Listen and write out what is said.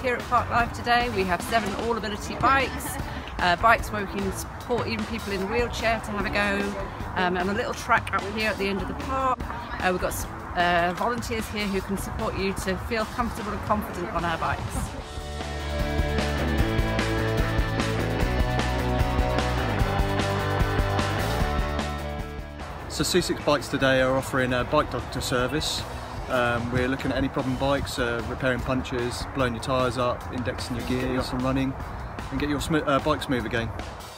here at Parklife today. We have 7 all-ability bikes, bikes where we can support even people in a wheelchair to have a go, and a little track up here at the end of the park. We've got volunteers here who can support you to feel comfortable and confident on our bikes. So C6 Bikes today are offering a bike doctor service. We're looking at any problem bikes, repairing punctures, blowing your tyres up, indexing your gears and running, and get your bike smooth again.